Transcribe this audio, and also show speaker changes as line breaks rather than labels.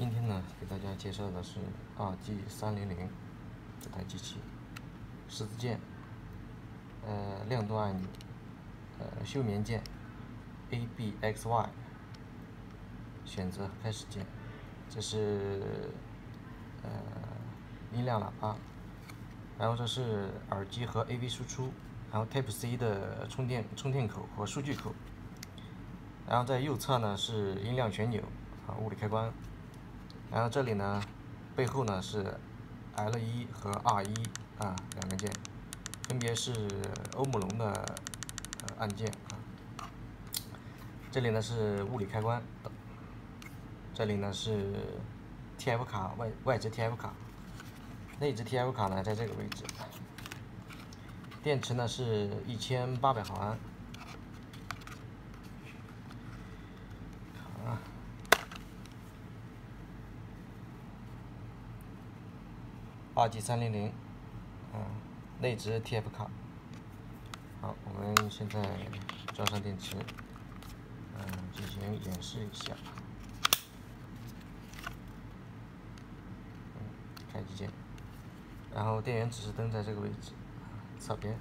今天呢，给大家介绍的是RG300这台机器，十字键，亮度按钮，休眠键 ，ABXY， 选择开始键，这是音量喇叭，然后这是耳机和 AV 输出，然后 Type C 的充电口和数据口，然后在右侧呢是音量旋钮物理开关。然后这里呢，背后呢是 L1和R1两个键，分别是欧姆龙的按键这里呢是物理开关，这里呢是 TF 卡外置 TF 卡，内置 TF 卡呢在这个位置。电池呢是1800毫安。RG300，内置 TF 卡。好，我们现在装上电池，进行演示一下。开机键，然后电源指示灯在这个位置，侧边。